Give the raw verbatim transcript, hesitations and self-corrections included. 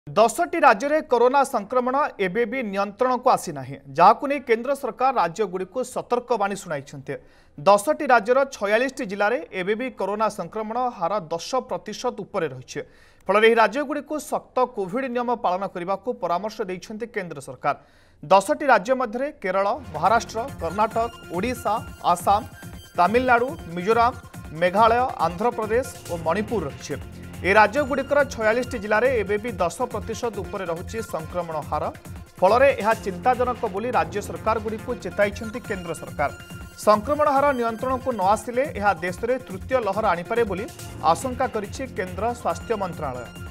दसटी राज्य में कोरोना संक्रमण एबे भी नियंत्रण को आसी ना जहां नहीं केंद्र सरकार राज्यगुड़ी को सतर्कवाणी शुणाई। दसटी राज्यर छयालीस जिले में एबे भी कोरोना संक्रमण हार दस प्रतिशत उपर रही फल राज्यगुड़ी को सख्त कोविड नियम पालन करने को परामर्श देते केंद्र सरकार। दसटी राज्य मध्य केरल, महाराष्ट्र, कर्नाटक, ओडिशा, आसाम, तमिलनाडु, मिजोराम, मेघालय, आंध्र प्रदेश और मणिपुर रही। ए राज्यगुड़िकर छयालीस जिले में एबे भी दस प्रतिशत उपर रही संक्रमण हार फल यह चिंताजनक बोली राज्य सरकार गुड़ी को चेताई केंद्र सरकार। संक्रमण हार नियंत्रण को न आसिले यह देश में तृतीय लहर आनीपे बोली आशंका करिछि केंद्र स्वास्थ्य मंत्रालय।